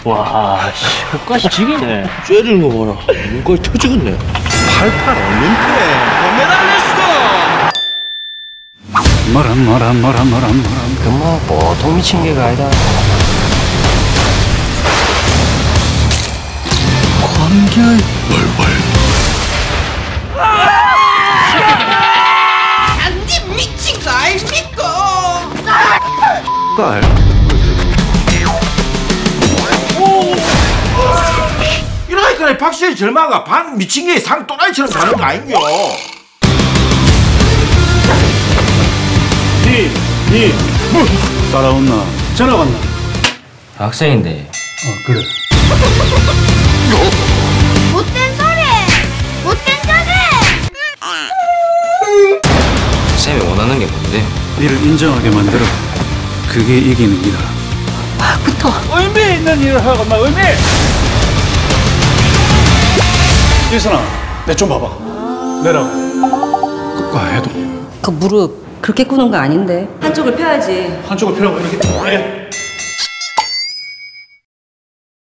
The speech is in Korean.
와, 씨, 끝까지 지기네. 째리는 거 봐라. 눈까지 터지겠네. 88 올림픽 금메달리스트. 그 뭐 보통 미친 개가 아니다. 관계의 월월. 안돼 미친 거 아닙니까? 딸. 이러니까 박수의 절마가 반 미친 게 상 또라이처럼 가는 거 아닌겨. 따라온나? 전화 왔나? 학생인데. 그래. 못된 소리! 못된 소리! 쌤이 원하는 게 뭔데? 니를 인정하게 만들어. 그게 이기는 이다. 의미 있는 일을 하고 막 의미. 일선아, 내 좀 봐봐. 내라고. 끝과 해도 그 무릎 그렇게 꿇는 거 아닌데. 한쪽을 펴야지. 한쪽을 펴라고 이렇게. 해.